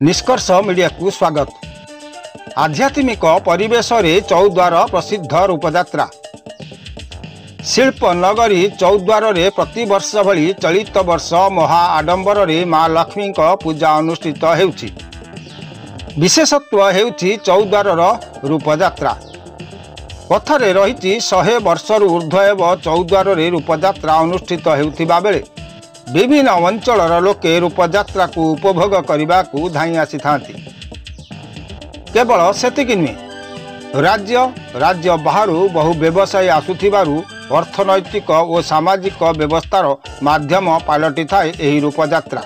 निष्कर्ष मीडिया को स्वागत। आध्यात्मिक परिवेश रे चौद्वार प्रसिद्ध रूपयात्रा शिल्प नगरी चौद्वार रे प्रति वर्ष भली चलित वर्ष महा आडंबर रे माँ लक्ष्मी पूजा अनुष्ठित हेउछि। विशेषत्व हेउछि चौद्वार रूपयात्रा। कथारे रही 100 वर्षरु ऊर्ध्व एवं चौद्वार रे रूपयात्रा अनुष्ठित हेउथिबा बेले विभिन्न अंचलर लोके रूपयात्रा को उपभोग करने को धाई आसी थांती। केवल सेतिकी नुहे, राज्य बाहरु बहु व्यवसायी आसुथिबारु अर्थनैतिक और सामाजिक व्यवस्थार माध्यम पालटी थाए एही रूपयात्रा।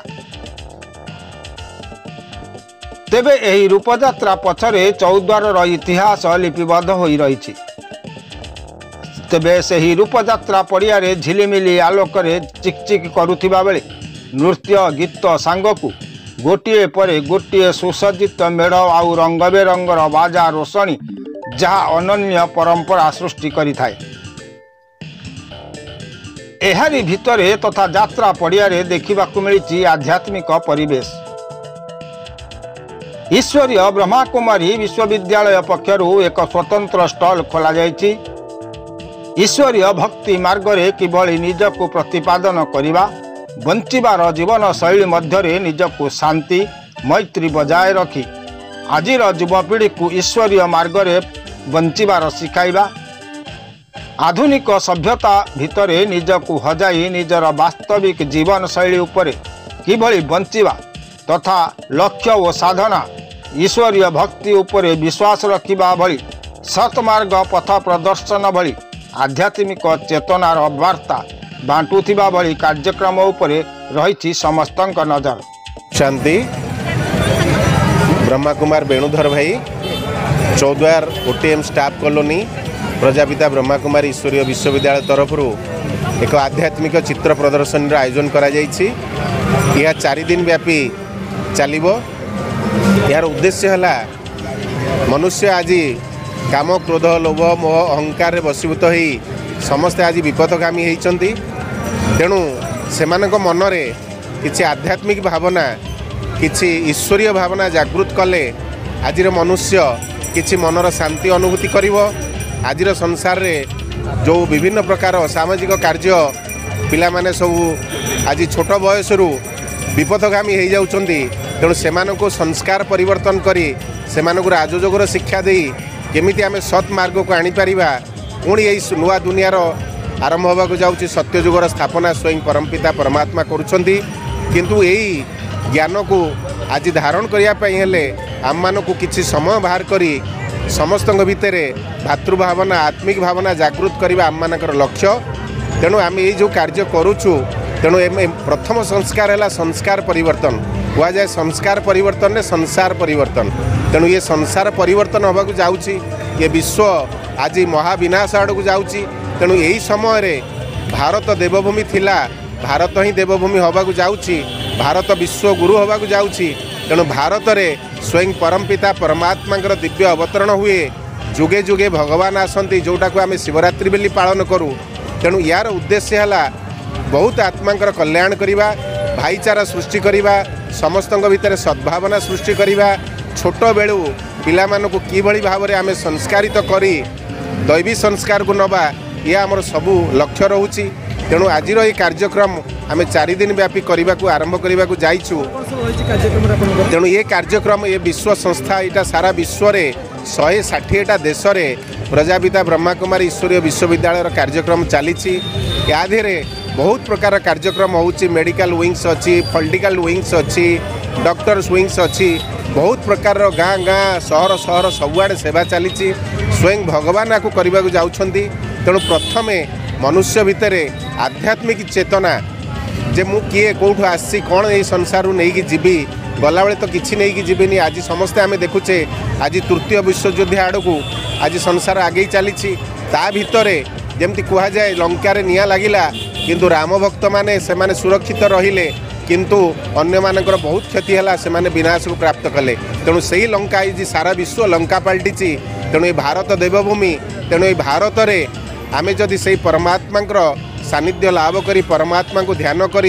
तेबे एही रूपयात्रा पछरे चौद्वार इतिहास लिपिबद्ध होई रहिछि। तेबे से ही रूपयात्रा पड़िया झिलिमिली आलोक चिकचिक करुथिबा बेले नृत्य गीत सांगकू गोटिए परे गोटिए सुसज्जित मेढ़ आउ रंग बेरंगर बाजा रोषणी जहाँ अनन्य परंपरा सृष्टि करिथाए। एहारी भितरे तथा यात्रा पड़िया देखिबाकू मिलिछि आध्यात्मिक परिवेश। ईश्वरीय ब्रह्माकुमारी विश्वविद्यालय पक्षरु एक स्वतंत्र स्टॉल खोला जायछि। ईश्वरीय भक्ति मार्ग रे किभली निजको प्रतिपादन करिबा, बंचिबार जीवन शैली मध्यरे निजको शांति मैत्री बजाय रखी आजिर युवपीढ़ी को ईश्वरीय मार्ग रे बंचिबार शिखाइबा, आधुनिक सभ्यता भितरे निजको हजाई निजर वास्तविक जीवन शैली उपरे किभली बंचिबा तथा लक्ष्य और साधना ईश्वरीय भक्ति उपरे विश्वास रखिबा भली सतमार्ग पथ प्रदर्शन भली आध्यात्मिक चेतनार वार्ता बांटुथिबा भली कार्यक्रम उपरे रही समस्तक नजर। शांति ब्रह्माकुमार वेणुधर भाई Choudwar OTM staff colony Prajapita Brahmakumar Ishwariya Vishwavidyalaya तरफ एक आध्यात्मिक चित्र प्रदर्शन आयोजन करा जायछि। यह 4 दिन व्यापी चलिबो। यार उद्देश्य है मनुष्य आज काम क्रोध लोभ मोह अहंकार रे बसीभूत होई समस्ते आज विपदगामी होइचंती। तेणु सेमानक मनरे किछि आध्यात्मिक भावना किछि ईश्वरीय भावना जागृत कले आजिर मनुष्य किछि मनर शांति अनुभूति करिवो। आजिर संसार रे जो विभिन्न प्रकार सामाजिक कार्य पिला माने सब आज छोट बयसरु विपदगामी हो जाउचंती। तेणु सेमानक संस्कार परिवर्तन करी सेमानक राजयोगर शिक्षा देई केमिति आमे सत् मार्ग को आनी पारिबा। पुणी यही नुआ दुनियार आरंभ होगा जाउछि। सत्ययुगर स्थापना स्वयं परमपिता परमात्मा करुछंती। किंतु यही ज्ञान को आज धारण करिया पई हेले आम मानकु किछि समय बाहर करी समस्तଙ୍କ भितरे भातृभावना आत्मिक भावना जागृत करिबा आम मानकर लक्ष्य। तेणु आम ये जो कार्य करुछु तेणु प्रथम संस्कार है संस्कार परिवर्तन हुआ जाए। संस्कार परिवर्तन ने संसार परिवर्तन। तेणु ये संसार परिवर्तन होगा जाउछि। ये विश्व आज महाविनाश आड़क जाउछि। तेणु यही समय रे भारत देवभूमि थिला, भारत ही देवभूमि होगा जाउछि। भारत विश्व गुरु होगा जाउछि। तेणु भारत रे स्वयं परमपिता परमात्मा दिव्य अवतरण हुए। जुगे जुगे भगवान आसंती जोटा को आम शिवरात्रि बेली पालन करूँ। तेणु यार उद्देश्य है बहुत आत्मांकर कल्याण करिबा, भाईचारा सृष्टि करिबा, समस्तଙ୍କ भितर सद्भावना सृष्टि करिबा। छोट बेलू पिला मानकु किभली भाबरे आमे संस्कारित करी दैवी संस्कार को नबा ये आमर सबू लक्ष्य रहूछि। तेणु आजिर ये कार्यक्रम आमे 4 दिन व्यापी करने को आरंभ करने को जाइछु। तेणु ये कार्यक्रम ये विश्व संस्था यहाँ सारा विश्व रे 160टा देश रे प्रजापिता ब्रह्माकुमारी ईश्वरीय विश्वविद्यालय कार्यक्रम चली। या बहुत प्रकार कार्यक्रम होउछि। मेडिकल विंग्स अच्छी, पॉलिटिकल विंग्स अच्छी, डॉक्टर्स विंग्स अच्छी, बहुत प्रकार गाँ गाँ सहर सहर सबुआड़े सेवा चली। स्वयं भगवान आपको करने को जाउछंती। तेणु प्रथमे मनुष्य भितर आध्यात्मिक चेतना जे मु किए कौटू आसी कौन ये संसार नहीं कि जीवी गला बेले तो किसी नहीं कि जीविनी। आज समस्ते आम देखुचे आज तृतीय विश्वयुद्ध आड़ को आज संसार आगे चली। ता भितरे जमती कह जाए लंकार निया लगिला किंतु राम भक्त माने से माने सुरक्षित रहिले किंतु अन्य मानकर बहुत क्षति है से माने विनाश को प्राप्त कले। तेणु से ही लंका आज सारा विश्व लंका पलटि। तेणु ये भारत देवभूमि। तेणु ये भारत में आमे जदि से परमात्मा सानिध्य लाभ करी परमात्मा को ध्यान करी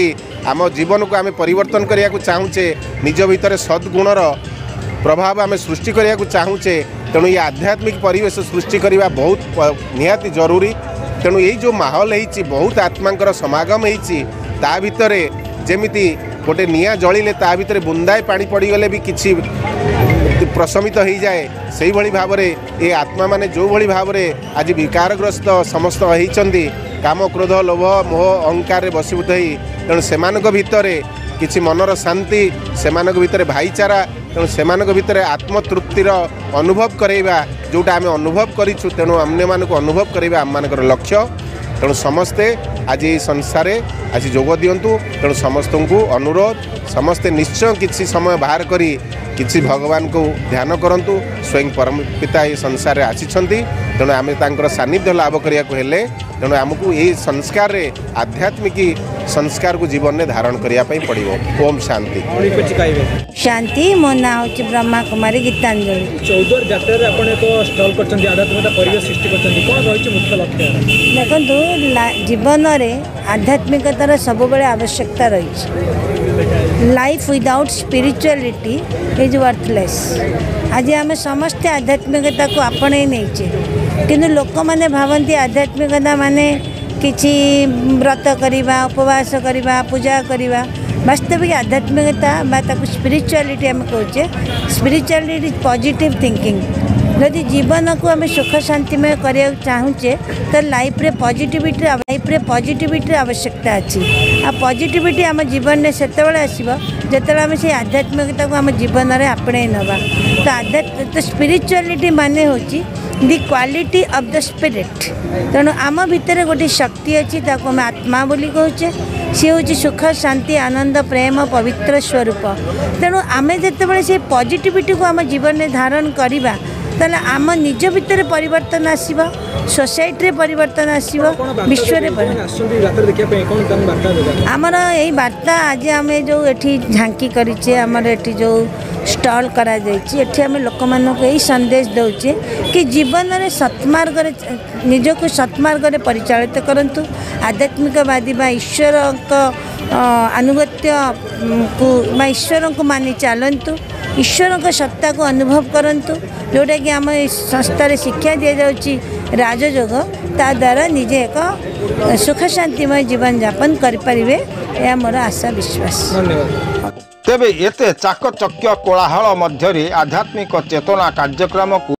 आम जीवन को आम परिवर्तन करने को चाहूचे निज भितर सद्गुणर प्रभाव आम सृष्टि करने को चाहूचे तेणु ये आध्यात्मिक परिवेश सृष्टि करने बहुत निहाती जरूरी। तेणु यही जो माहौल है बहुत आत्मांकर समागम होती ता भितर जेमिति गोटे निआ जलिले ता भितर बुंदाए पानी पड़गले भी किसी प्रशमित हो जाए से भली भाव में ये आत्मा माने जो भली भाव में आज विकारग्रस्त समस्त होती काम क्रोध लोभ मोह अहंकार बसीभूत हो तेणु से भितर किसी मनर शांति से भितर भाईचारा तेणु से भितर आत्मतृप्तिर अनुभव करवा जोटा आम अनुभव करूँ तेणु अन्य मानक अनुभव करवा आम मानकर लक्ष्य। तेणु समस्ते आज ये संसार आज जोग दिंतु तेणु समस्त को अनुरोध समस्ते निश्चय किसी समय बाहर करी किसी भगवान को ध्यान करंतु स्वयं परम पिता ये संसार आसीछंती तेणु आम तांकर सानिध्य लाभ करिया को हेले तेणु आमको ये संस्कार रे आध्यात्मिक संस्कार को जीवन में धारण करिया पई पड़िबो। ओम शांति शांति। मो ना होची ब्रह्मा कुमारी गीतांजलि। चौद्वार जात्रा आपण एक स्टॉल करछंती आध्यात्मिकता परिवेश सृष्टि करछंती कोन रहिछि मुख्य लक्ष्य देखंतु जीवन रे आध्यात्मिकतार सब बेले आवश्यकता रही। Life without spirituality is worthless. आज आम समस्ते आध्यात्मिकता को आपणे नहीं किंतु लोक मैंने भावती आध्यात्मिकता माने किछि व्रत करिबा उपवास करिबा पूजा करिबा वास्तविक आध्यात्मिकता स्पिरिचुअलिटी आम कहे स्पिरिचुअलिटी इज पॉजिटिव थिंकिंग। यदि जीवन को आम सुख शांतिमय करने चाहूचे तो लाइफ रे पॉजिटिविटी आवश्यकता अच्छी आ पॉजिटिविटी आम जीवन में से आसो जो आम से आध्यात्मिकता को आम जीवन में आपणे नवा तो स्पिरिचुअलिटी माने होची the quality of the spirit. तेणु आम भितर गोटे शक्ति अच्छी आम आत्मा बोली कहे सी हूँ सुख शांति आनंद प्रेम पवित्र स्वरूप। तेणु आम जिते से पॉजिटिविटी को आम जीवन में धारण करवा ताले आम निज भितर परिवर्तन आसीबा सोसाइटी परिवर्तन आसीबा विश्व आमर यही वार्ता आज आम जो एठी झांकी करिचे आमर एठी जो स्टॉल करा जाइछि एठी आम लोक मानक यही संदेश दउचे कि जीवन में सत्मार्ग निज को सत्मार्ग परिचालित करंतु आध्यात्मिकवादी बा ईश्वर अनुगत्य को ईश्वर को मानि चलतु ईश्वर सत्ता को अनुभव करंतु जोटा कि आम संस्था शिक्षा दि जाउछि राजयोग ता द्वारा निजे एक सुख शांतिमय जीवन यापन करें यह मोर आशा विश्वास। तेबे एते चाकचक्य कोलाहल मध्यरे आध्यात्मिक चेतना कार्यक्रम को